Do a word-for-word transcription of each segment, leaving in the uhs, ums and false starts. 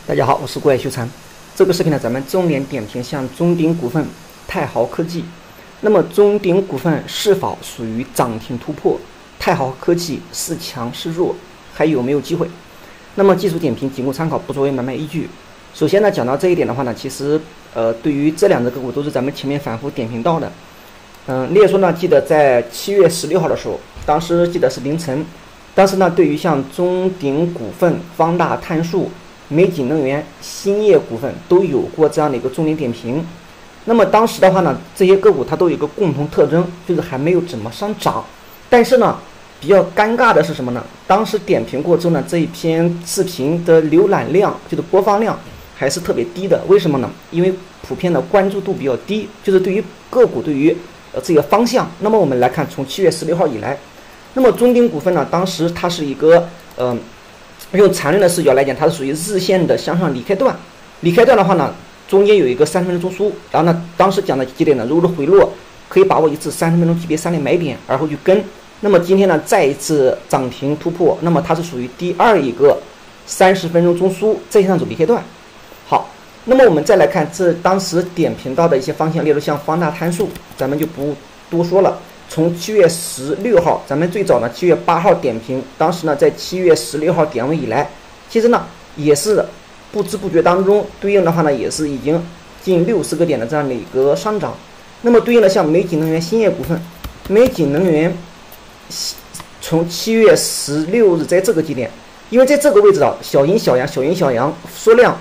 大家好，我是郭爱修禅。这个视频呢，咱们重点点评像中鼎股份、太豪科技。那么中鼎股份是否属于涨停突破？太豪科技是强是弱？还有没有机会？那么技术点评仅供参考，不作为买卖依据。首先呢，讲到这一点的话呢，其实呃，对于这两只个股都是咱们前面反复点评到的。嗯，例如说呢，记得在七月十六号的时候，当时记得是凌晨，当时呢，对于像中鼎股份、方大碳素、美景能源、兴业股份都有过这样的一个重点点评。那么当时的话呢，这些个股它都有一个共同特征，就是还没有怎么上涨。但是呢，比较尴尬的是什么呢？当时点评过之后呢，这一篇视频的浏览量，就是播放量还是特别低的。为什么呢？因为普遍的关注度比较低，就是对于个股对于呃这个方向。那么我们来看，从七月十六号以来，那么中鼎股份呢，当时它是一个嗯。呃用缠论的视角来讲，它是属于日线的向上离开段。离开段的话呢，中间有一个三十分钟中枢。然后呢，当时讲的几点呢？如果是回落，可以把握一次三十分钟级别三连买点，而后去跟。那么今天呢，再一次涨停突破，那么它是属于第二一个三十分钟中枢在线上走离开段。好，那么我们再来看这当时点评到的一些方向，例如像方大碳素，咱们就不多说了。从七月十六号，咱们最早呢七月八号点评，当时呢在七月十六号点位以来，其实呢也是不知不觉当中，对应的话呢也是已经近六十个点的这样的一个上涨。那么对应的像美景能源、兴业股份，美景能源从七月十六日在这个基点，因为在这个位置啊，小阴小阳、小阴小阳缩量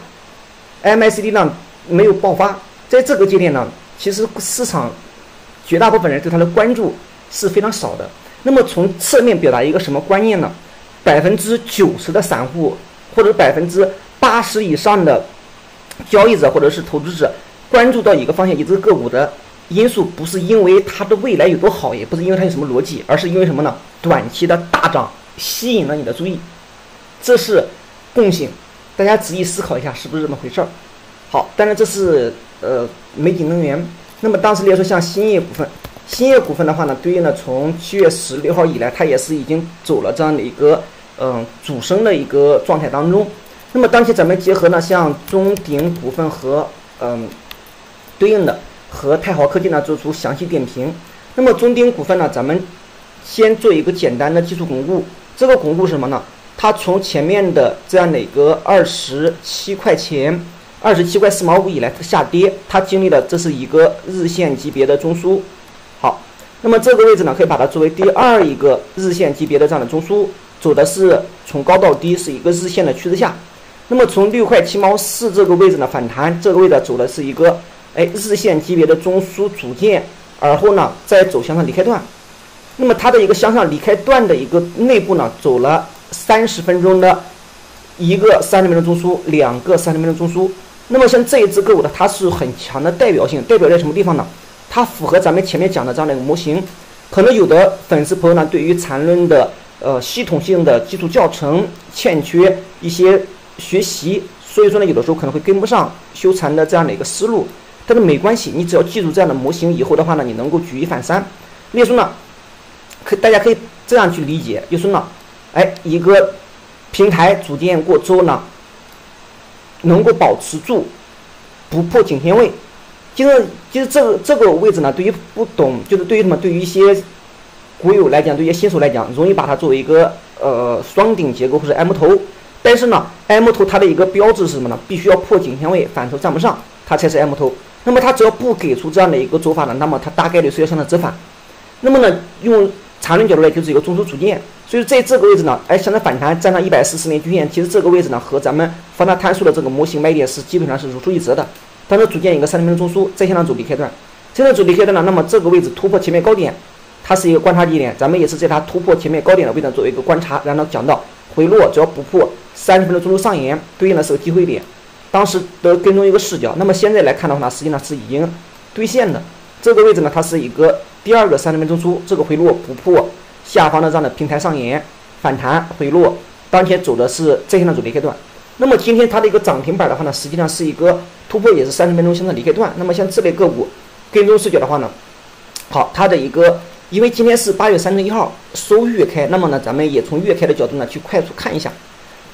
，M A C D 量没有爆发，在这个节点呢，其实市场绝大部分人对它的关注是非常少的。那么从侧面表达一个什么观念呢？百分之九十的散户或者百分之八十以上的交易者或者是投资者关注到一个方向，一只个股的因素，不是因为它的未来有多好，也不是因为它有什么逻辑，而是因为什么呢？短期的大涨吸引了你的注意，这是共性。大家仔细思考一下，是不是这么回事儿？好，当然这是呃美景能源。那么当时来说，像兴业股份，兴业股份的话呢，对应的从七月十六号以来，它也是已经走了这样的一个嗯、呃、主升的一个状态当中。那么当前咱们结合呢，像中鼎股份和嗯、呃、对应的和太豪科技呢做出详细点评。那么中鼎股份呢，咱们先做一个简单的技术巩固。这个巩固是什么呢？它从前面的这样的一个二十七块钱。二十七块四毛五以来它下跌，它经历了这是一个日线级别的中枢。好，那么这个位置呢，可以把它作为第二一个日线级别的这样的中枢，走的是从高到低是一个日线的趋势下。那么从六块七毛四这个位置呢反弹，这个位置走的是一个哎日线级别的中枢组件，而后呢再走向上离开段。那么它的一个向上离开段的一个内部呢，走了三十分钟的一个三十分钟中枢，两个三十分钟中枢。那么像这一只个股呢，它是很强的代表性，代表在什么地方呢？它符合咱们前面讲的这样的一个模型。可能有的粉丝朋友呢，对于缠论的呃系统性的基础教程欠缺一些学习，所以说呢，有的时候可能会跟不上修禅的这样的一个思路。但是没关系，你只要记住这样的模型以后的话呢，你能够举一反三。例如说呢，可大家可以这样去理解，就是呢，哎，一个平台组建过之后呢，能够保持住不破颈线位，就是就是这个这个位置呢，对于不懂，就是对于什么，对于一些股友来讲，对于新手来讲，容易把它作为一个呃双顶结构或者 M 头。但是呢 ，M 头它的一个标志是什么呢？必须要破颈线位，反手站不上，它才是 M 头。那么它只要不给出这样的一个走法呢，那么它大概率是要向它折返。那么呢，用缠论角度来就是一个中枢组件。所以在这个位置呢，哎，向它反弹站上一百四十年均线，其实这个位置呢和咱们方大碳素的这个模型买点是基本上是如出一辙的。当时组建一个三十分钟中枢，在线上走离开段，现在走离开段呢，那么这个位置突破前面高点，它是一个观察节点，咱们也是在它突破前面高点的位置作为一个观察，然后讲到回落，只要不破三十分钟中枢上沿，对应的是个机会点。当时的跟踪一个视角，那么现在来看的话呢，实际上是已经兑现的。这个位置呢，它是一个第二个三十分钟中枢，这个回落不破下方的这样的平台上沿反弹回落，当前走的是在线上走离开段。那么今天它的一个涨停板的话呢，实际上是一个突破，也是三十分钟向上离开段。那么像这类个股跟踪视角的话呢，好，它的一个因为今天是八月三十一号收月开，那么呢，咱们也从月开的角度呢去快速看一下。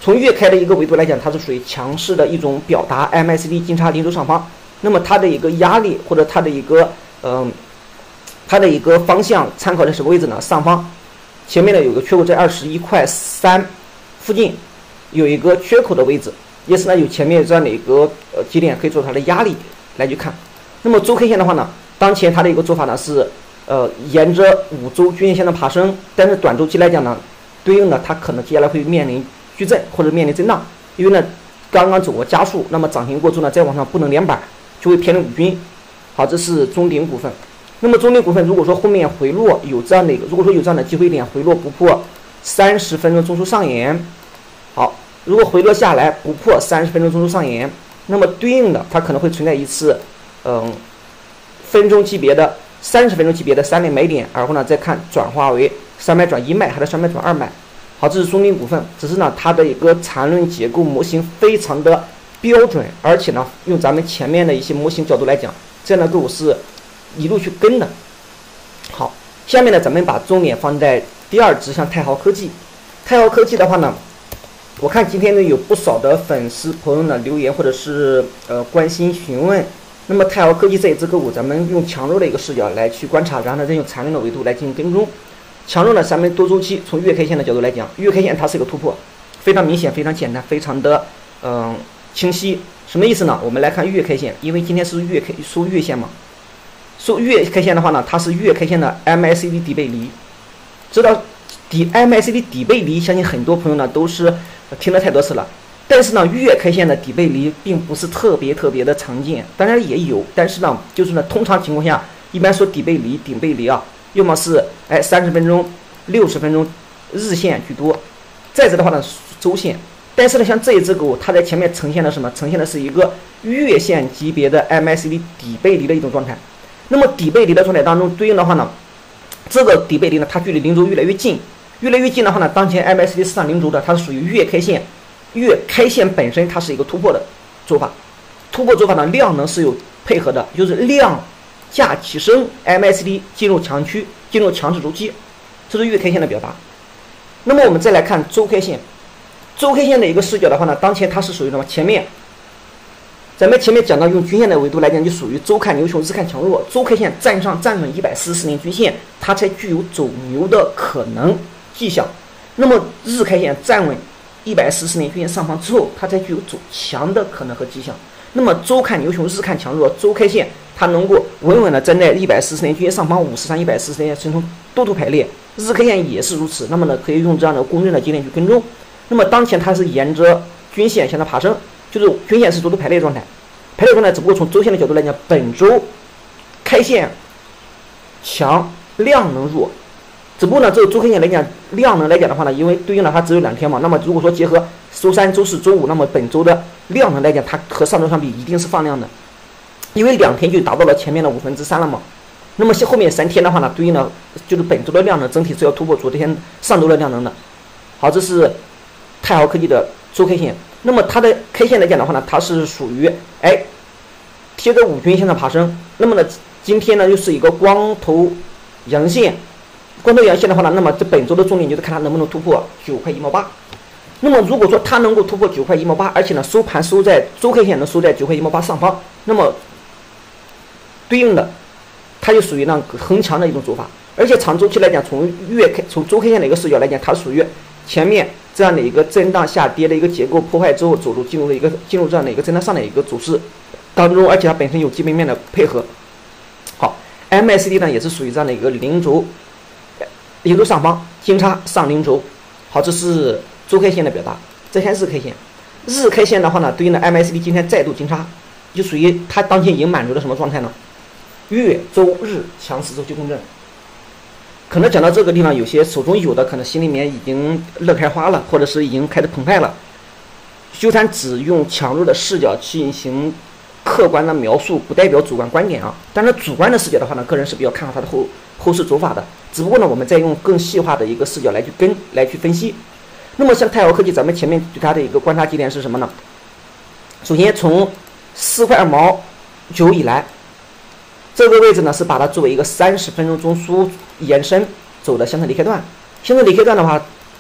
从月 K 的一个维度来讲，它是属于强势的一种表达 ，M A C D 金叉零轴上方，那么它的一个压力或者它的一个嗯、呃，它的一个方向参考的是什么位置呢？上方，前面呢有个缺口在二十一块三附近，有一个缺口的位置，也是呢有前面这样的一个呃节点可以做它的压力来去看。那么周 K 线的话呢，当前它的一个做法呢是呃沿着五周均线的爬升，但是短周期来讲呢，对应的它可能接下来会面临矩阵或者面临震荡，因为呢刚刚走过加速，那么涨停过之后呢再往上不能连板，就会偏离五均。好，这是中鼎股份。那么中鼎股份如果说后面回落有这样的一个，如果说有这样的机会点回落不破三十分钟中枢上沿，好，如果回落下来不破三十分钟中枢上沿，那么对应的它可能会存在一次嗯分钟级别的三十分钟级别的三连买点，然后呢再看转化为三买转一卖还是三买转二卖。好，这是中鼎股份，只是呢它的一个缠论结构模型非常的标准，而且呢用咱们前面的一些模型角度来讲，这样的个股是一路去跟的。好，下面呢咱们把重点放在第二只，像太豪科技。太豪科技的话呢，我看今天呢有不少的粉丝朋友呢留言或者是呃关心询问。那么太豪科技这一只个股，咱们用强弱的一个视角来去观察，然后呢再用缠论的维度来进行跟踪。强弱呢，咱们多周期从月 K 线的角度来讲，月 K 线它是一个突破，非常明显，非常简单，非常的嗯、呃、清晰。什么意思呢？我们来看月 K 线，因为今天是月 K 收月线嘛，收月 K 线的话呢，它是月 K 线的 M A C D 底背离。知道底 M A C D 底背离，相信很多朋友呢都是听了太多次了。但是呢，月 K 线的底背离并不是特别特别的常见，当然也有，但是呢，就是呢，通常情况下，一般说底背离、顶背离啊，要么是哎三十分钟、六十分钟日线居多，再者的话呢，周线。但是呢，像这一只股，它在前面呈现了什么？呈现的是一个月线级别的 M A C D 底背离的一种状态。那么底背离的状态当中，对应的话呢，这个底背离呢，它距离零轴越来越近，越来越近的话呢，当前 M A C D 上零轴的，它是属于月 K 线。月 K 线本身它是一个突破的做法，突破做法呢，量能是有配合的，就是量价齐升 ，M A C D 进入强区，进入强势周期，这是月 K 线的表达。那么我们再来看周 K 线，周 K 线的一个视角的话呢，当前它是属于什么？前面咱们前面讲到用均线的维度来讲，就属于周看牛熊，日看强弱。周 K 线站上站稳一百四十年均线，它才具有走牛的可能迹象。那么日 K 线站稳一百四十年均线上方之后，它才具有走强的可能和迹象。那么周看牛熊，日看强弱，周 K 线它能够稳稳的站在一百四十年均线上方五十上一百四十年形成多头排列，日 K 线也是如此。那么呢，可以用这样的公认的节点去跟踪。那么当前它是沿着均线向它爬升，就是均线是多头排列状态，排列状态只不过从周线的角度来讲，本周开线强，量能弱。只不过呢，这个周 K 线来讲，量能来讲的话呢，因为对应了它只有两天嘛，那么如果说结合周三、周四周五，那么本周的量能来讲，它和上周相比一定是放量的，因为两天就达到了前面的五分之三了嘛。那么后面三天的话呢，对应的就是本周的量能整体是要突破昨天上周的量能的。好，这是太豪科技的周 K 线。那么它的 K 线来讲的话呢，它是属于哎贴着五均线的爬升。那么呢，今天呢又是一个光头阳线。光头阳线的话呢，那么这本周的重点就是看它能不能突破九块一毛八。那么如果说它能够突破九块一毛八，而且呢收盘收在周 K 线能收在九块一毛八上方，那么对应的它就属于那个横强的一种走法。而且长周期来讲，从月 K 从周 K 线的一个视角来讲，它属于前面这样的一个震荡下跌的一个结构破坏之后，走入进入了一个进入这样的一个震荡上的一个走势当中，而且它本身有基本面的配合。好 ，M A C D 呢也是属于这样的一个零轴。零轴上方金叉上零轴，好，这是周 K 线的表达。再看日 K 线，日 K 线的话呢，对应的 M A C D 今天再度金叉，就属于它当前已经满足了什么状态呢？月、周、日强势周期共振。可能讲到这个地方，有些手中有的可能心里面已经乐开花了，或者是已经开始澎湃了。修禅只用强弱的视角进行客观的描述，不代表主观观点啊。但是主观的视角的话呢，个人是比较看好它的后后市走法的。只不过呢，我们再用更细化的一个视角来去跟来去分析。那么像太豪科技，咱们前面对它的一个观察节点是什么呢？首先从四块二毛九以来，这个位置呢是把它作为一个三十分钟中枢延伸走的相对离开段。相对离开段的话，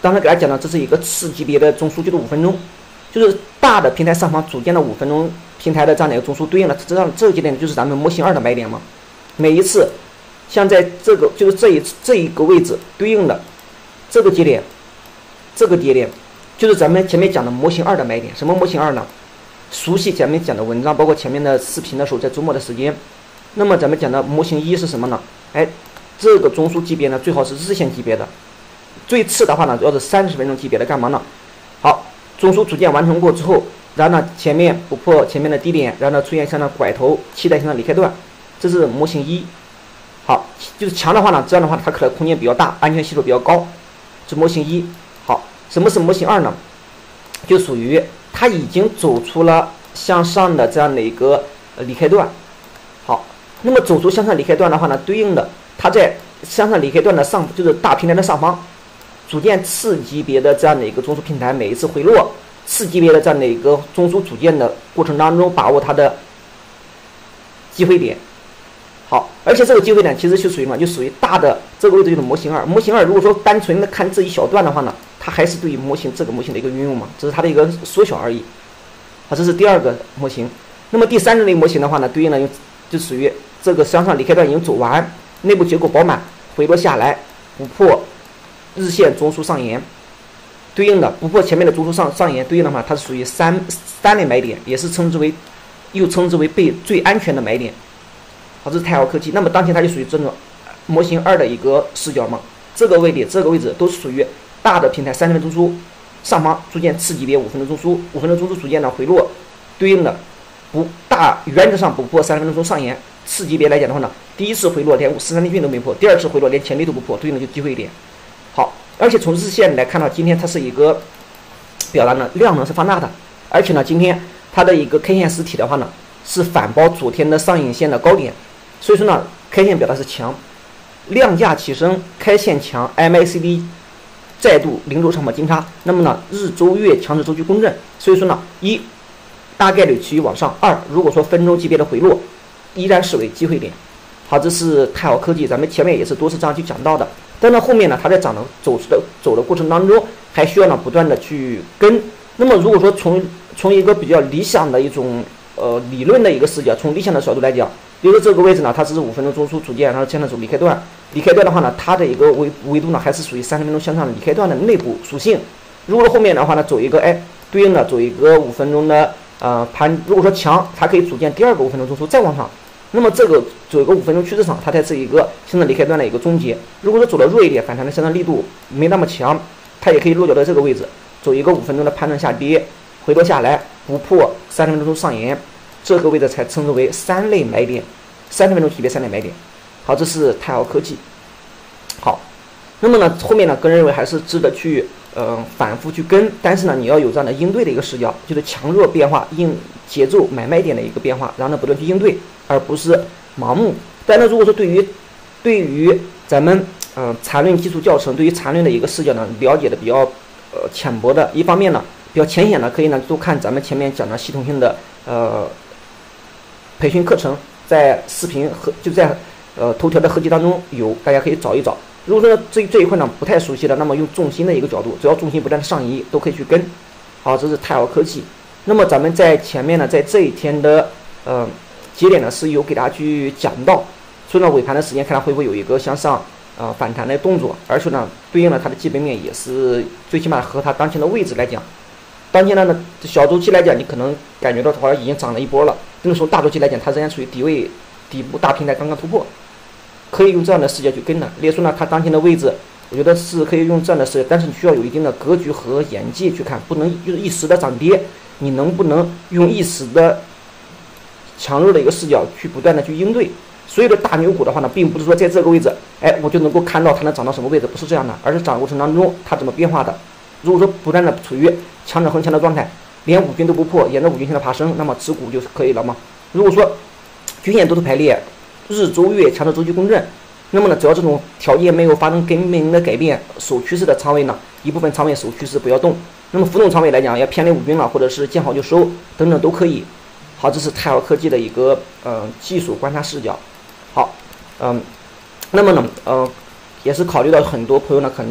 刚才给大家讲的，这是一个次级别的中枢，就是五分钟，就是大的平台上方组件的五分钟平台的这样的一个中枢对应了，这样这个节点就是咱们模型二的买点嘛。每一次像在这个就是这一这一个位置对应的这个节点，这个节点就是咱们前面讲的模型二的买点。什么模型二呢？熟悉前面讲的文章，包括前面的视频的时候，在周末的时间。那么咱们讲的模型一是什么呢？哎，这个中枢级别呢，最好是日线级别的，最次的话呢，要是三十分钟级别的，干嘛呢？好，中枢组件完成过之后，然后呢前面不破前面的低点，然后呢出现像那拐头期待性的离开段，这是模型一。好，就是强的话呢，这样的话它可能空间比较大，安全系数比较高，是模型一。好，什么是模型二呢？就属于它已经走出了向上的这样的一个离开段。好，那么走出向上离开段的话呢，对应的它在向上离开段的上，就是大平台的上方，组件次级别的这样的一个中枢平台，每一次回落次级别的这样的一个中枢组件的过程当中，把握它的机会点。好，而且这个机会点其实就属于什么？就属于大的这个位置就是模型二。模型二如果说单纯的看这一小段的话呢，它还是对于模型这个模型的一个运用嘛，只是它的一个缩小而已。好，这是第二个模型。那么第三类模型的话呢，对应的就就属于这个向上离开段已经走完，内部结构饱满，回落下来，不破日线中枢上沿，对应的不破前面的中枢上上沿，对应的话，它是属于三三类买点，也是称之为又称之为被最安全的买点。好，这是泰豪科技。那么当前它就属于这种模型二的一个视角嘛，这个位点这个位置都是属于大的平台三十分中枢上方逐渐次级别五分钟中枢，五分钟中枢逐渐的回落，对应的不大原则上不破三十分钟上沿。次级别来讲的话呢，第一次回落连五十三天均都没破，第二次回落连前低都不破，对应的就机会点。好，而且从日线来看到，今天它是一个表达呢量能是放大的，而且呢今天它的一个 K 线实体的话呢是反包昨天的上影线的高点，所以说呢 K 线表达是强，量价齐升，开线强 ，M A C D 再度零轴长跑金叉，那么呢日周月强制周期共振，所以说呢一大概率趋于往上，二如果说分周级别的回落，依然视为机会点。好，这是泰豪科技，咱们前面也是多次这样去讲到的。但是后面呢，它在涨的走的走的过程当中，还需要呢不断的去跟。那么如果说从从一个比较理想的一种呃理论的一个视角，从理想的角度来讲，比如说这个位置呢，它只是五分钟中枢组件，然后现在走离开段，离开段的话呢，它的一个维维度呢还是属于三十分钟向上的离开段的内部属性。如果后面的话呢，走一个哎对应的走一个五分钟的呃盘，如果说强，它可以组建第二个五分钟中枢再往上。那么这个走一个五分钟趋势场，它才是一个向上离开段的一个终结。如果说走的弱一点，反弹的向上力度没那么强，它也可以落脚到这个位置，走一个五分钟的判断下跌，回落下来不破三十分钟上沿，这个位置才称之为三类买点，三十分钟级别三类买点。好，这是泰豪科技。好，那么呢后面呢个人认为还是值得去呃反复去跟，但是呢你要有这样的应对的一个视角，就是强弱变化、应节奏买卖点的一个变化，然后呢不断去应对，而不是盲目。但是如果说对于对于咱们嗯、呃、缠论基础教程，对于缠论的一个视角呢了解的比较呃浅薄的，一方面呢比较浅显的，可以呢多看咱们前面讲的系统性的呃培训课程，在视频和就在呃头条的合集当中有，大家可以找一找。如果说这这一块呢不太熟悉的，那么用重心的一个角度，只要重心不断的上移，都可以去跟。好，这是泰豪科技。那么咱们在前面呢，在这一天的呃节点呢是有给大家去讲到，所以呢尾盘的时间看它会不会有一个向上呃反弹的动作，而且呢对应了它的基本面也是最起码和它当前的位置来讲，当前的呢小周期来讲，你可能感觉到好像已经涨了一波了，那个时候大周期来讲，它仍然处于底位底部大平台刚刚突破。可以用这样的视角去跟的，列出呢它当前的位置，我觉得是可以用这样的视角，但是你需要有一定的格局和眼界去看，不能就是一时的涨跌，你能不能用一时的强弱的一个视角去不断的去应对。所有的大牛股的话呢，并不是说在这个位置，哎，我就能够看到它能涨到什么位置，不是这样的，而是涨过程当中它怎么变化的。如果说不断的处于强者恒强的状态，连五均都不破，沿着五均线的爬升，那么持股就可以了嘛。如果说均线多头排列，日周月强的周期共振，那么呢，只要这种条件没有发生根本的改变，守趋势的仓位呢，一部分仓位守趋势不要动，那么浮动仓位来讲，要偏离五均了，或者是见好就收等等都可以。好，这是泰豪科技的一个呃技术观察视角。好，嗯、呃，那么呢，呃，也是考虑到很多朋友呢可能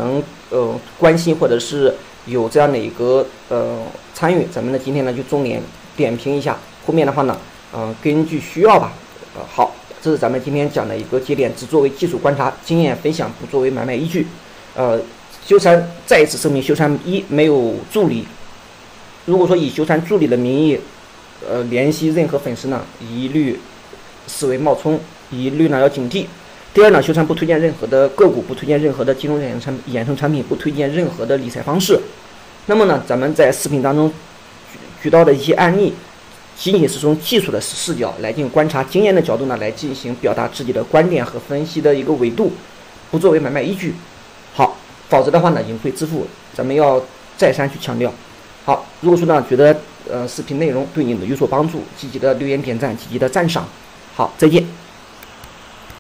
呃关心或者是有这样的一个呃参与，咱们呢今天呢就重点点评一下，后面的话呢，呃根据需要吧，呃好，这是咱们今天讲的一个节点，只作为技术观察经验分享，不作为买卖依据。呃，修禅再一次声明，修禅一没有助理，如果说以修禅助理的名义，呃联系任何粉丝呢，一律视为冒充，一律呢要警惕。第二呢，修禅不推荐任何的个股，不推荐任何的金融衍生产衍生产品，不推荐任何的理财方式。那么呢，咱们在视频当中举举到的一些案例，仅仅是从技术的视角来进行观察，经验的角度呢来进行表达自己的观点和分析的一个维度，不作为买卖依据。好，否则的话呢，盈亏自负，咱们要再三去强调。好，如果说呢觉得呃视频内容对你的有所帮助，积极的留言点赞，积极的赞赏。好，再见。